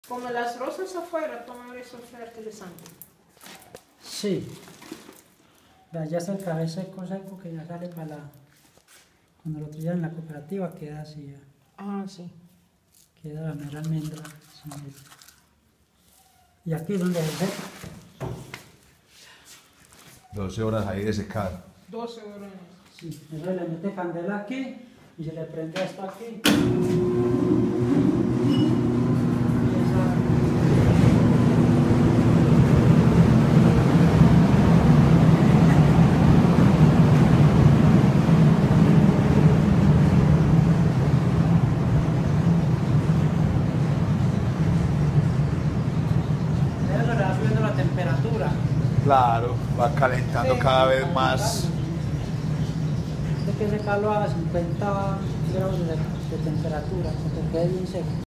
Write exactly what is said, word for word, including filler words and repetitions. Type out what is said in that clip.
Como las rosas afuera, tomar eso fertilizante. Sí. Vea, ya está el café seco, seco, que ya sale para la... Cuando lo tiran en la cooperativa queda así, ya. Ah, sí. Queda la mera almendra. Sin el... Y aquí donde se seca. doce horas ahí de secar. doce horas. Sí, eso le mete candela aquí y se le prende esto aquí. Temperatura. Claro, va calentando Sí, cada vez más. Hay que secarlo a cincuenta grados de, de temperatura, para que quede bien seco.